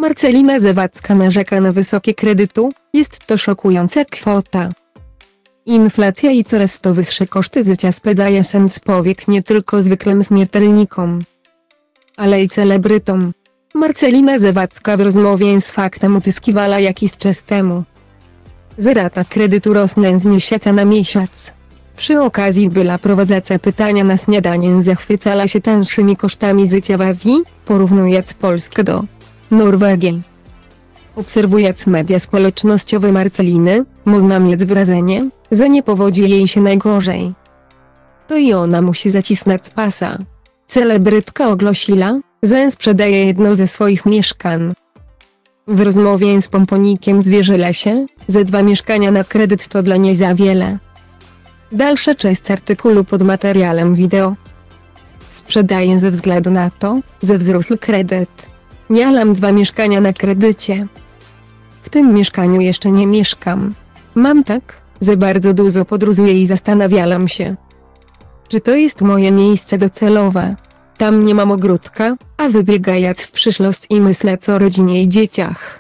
Marcelina Zawadzka narzeka na wysokie kredytu, jest to szokująca kwota. Inflacja i coraz to wyższe koszty życia spędzają sens powiek nie tylko zwykłym śmiertelnikom, ale i celebrytom. Marcelina Zawadzka w rozmowie z Faktem utyskiwała jakiś czas temu, że rata kredytu rosnie z miesiąca na miesiąc. Przy okazji była prowadząca pytania na śniadanie zachwycała się tańszymi kosztami życia w Azji, porównując Polskę do Norwegii. Obserwując media społecznościowe Marceliny, można mieć wrażenie, że nie powodzi jej się najgorzej. To i ona musi zacisnąć pasa. Celebrytka ogłosiła, że sprzedaje jedno ze swoich mieszkań. W rozmowie z Pomponikiem zwierzyła się, że 2 mieszkania na kredyt to dla niej za wiele. Dalsza część artykułu pod materiałem wideo. Sprzedaję ze względu na to, że wzrósł kredyt. Ja mam 2 mieszkania na kredycie. W tym mieszkaniu jeszcze nie mieszkam. Mam tak, że bardzo dużo podróżuję i zastanawiałam się, czy to jest moje miejsce docelowe. Tam nie mam ogródka, a wybiegając w przyszłość i myśląc o rodzinie i dzieciach.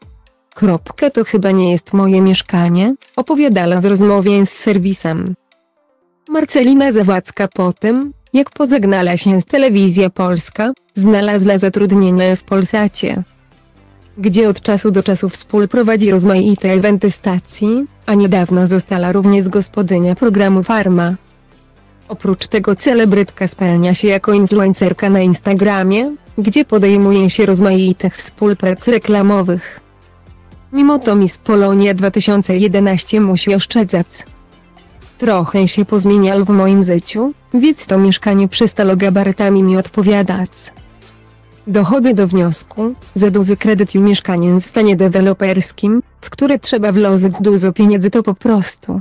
To chyba nie jest moje mieszkanie, opowiadała w rozmowie z serwisem. Marcelina Zawadzka po tym, jak pożegnała się z Telewizją Polska, znalazła zatrudnienie w Polsacie, gdzie od czasu do czasu współprowadzi rozmaite eventy stacji, a niedawno została również gospodynią programu Farma. Oprócz tego celebrytka spełnia się jako influencerka na Instagramie, gdzie podejmuje się rozmaitych współprac reklamowych. Mimo to Miss Polonia 2011 musi oszczędzać. Trochę się pozmieniał w moim życiu, więc to mieszkanie przestało gabarytami mi odpowiadać. Dochodzę do wniosku, że duży kredyt i mieszkanie w stanie deweloperskim, w które trzeba włożyć dużo pieniędzy to po prostu.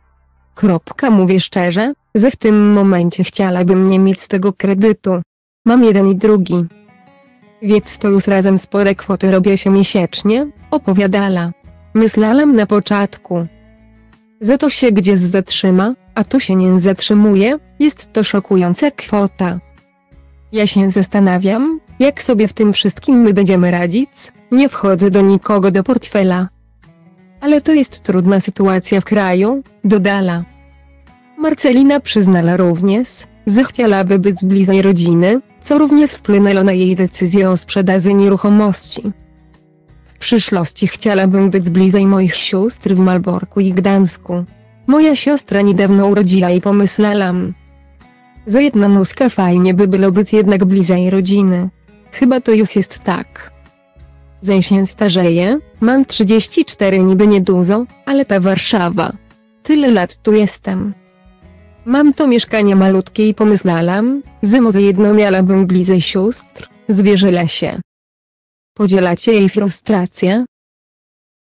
Mówię szczerze, że w tym momencie chciałabym nie mieć tego kredytu. Mam jeden i drugi. Więc to już razem spore kwoty robię się miesięcznie, opowiadała. Myślałam na początku, że to się gdzieś zatrzyma, a tu się nie zatrzymuje, jest to szokująca kwota. Ja się zastanawiam, jak sobie w tym wszystkim my będziemy radzić, nie wchodzę do nikogo do portfela. Ale to jest trudna sytuacja w kraju, dodała. Marcelina przyznała również, że chciałaby być bliżej rodziny, co również wpłynęło na jej decyzję o sprzedaży nieruchomości. W przyszłości chciałabym być bliżej moich sióstr w Malborku i Gdańsku. Moja siostra niedawno urodziła i pomyślałam, że jedna nóżka fajnie by było być jednak bliżej rodziny. Chyba to już jest tak. Że się starzeję, mam 34 niby niedużo, ale ta Warszawa. Tyle lat tu jestem. Mam to mieszkanie malutkie i pomyślałam, że może jedno miałabym bliżej sióstr, zwierzyła się. Podzielacie jej frustrację?